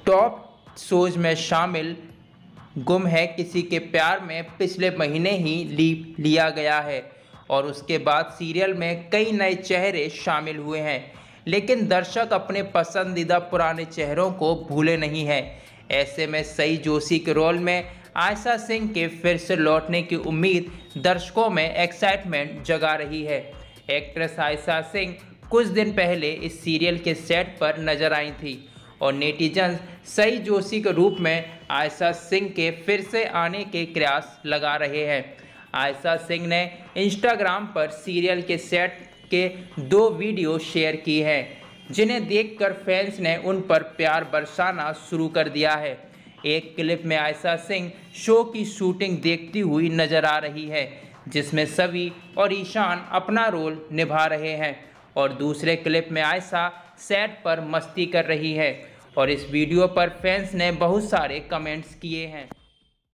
Top shows में शामिल गुम है किसी के प्यार में पिछले महीने ही लिया गया है और उसके बाद सीरियल में कई नए चेहरे शामिल हुए हैं, लेकिन दर्शक अपने पसंदीदा पुराने चेहरों को भूले नहीं हैं। ऐसे में सई जोशी के रोल में आयशा सिंह के फिर से लौटने की उम्मीद दर्शकों में एक्साइटमेंट जगा रही है। एक्ट्रेस आयशा सिंह कुछ दिन पहले इस सीरियल के सेट पर नजर आई थी और नेटिजन्स सई जोशी के रूप में आयशा सिंह के फिर से आने के प्रयास लगा रहे हैं। आयशा सिंह ने इंस्टाग्राम पर सीरियल के सेट के 2 वीडियो शेयर की हैं, जिन्हें देखकर फैंस ने उन पर प्यार बरसाना शुरू कर दिया है। एक क्लिप में आयशा सिंह शो की शूटिंग देखती हुई नजर आ रही है, जिसमें सवी और ईशान अपना रोल निभा रहे हैं और दूसरे क्लिप में आयशा सेट पर मस्ती कर रही है और इस वीडियो पर फैंस ने बहुत सारे कमेंट्स किए हैं।